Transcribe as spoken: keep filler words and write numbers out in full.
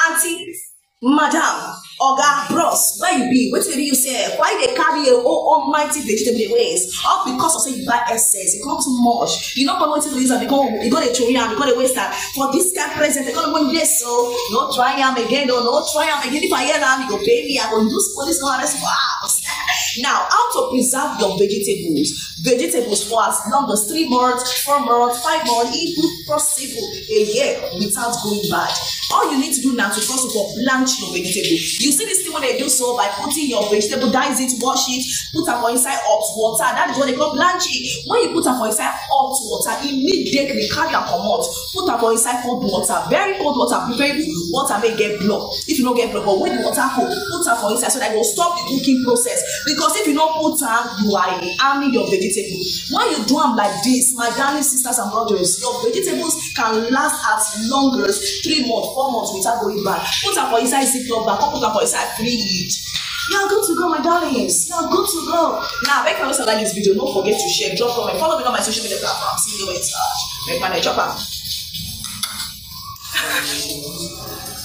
auntie, madam, oga, bros, where you be? What did you say? Why they carry a oh, almighty vegetable waste? All because of say you buy excess, it comes too much. You know what to use and become you got a chorian, you got a waste that for this kind of present, they're gonna go yes, so no try am again, no, no try am again. If I hear them, you go pay me, I go do police go arrest for house. Now, how to preserve your vegetables? Vegetables for as long as three months, four months, five months, even possible a year without going bad. All you need to do now to first of all blanch your vegetable. You see this thing when they do so by putting your vegetable, dice it, wash it, put them for inside hot water. That is what they call blanching. When you put them for inside hot water, immediately carry and come out. Put them for inside cold water, very cold water, preferably water may get blocked. If you don't get blocked, but when the water cold, put them for inside so that it will stop the cooking process. Because if you don't put them, you are harming your vegetable. When you do them like this, my darling sisters and brothers, your vegetables can last as long as three months, four months without going bad. Put them for inside ziploc bag, put them for inside fridge. You are good to go, my darlings. You are good to go. Now, make sure you like this video. Don't forget to share, drop comment, follow me on my social media platforms. See you in touch. Make my chopper.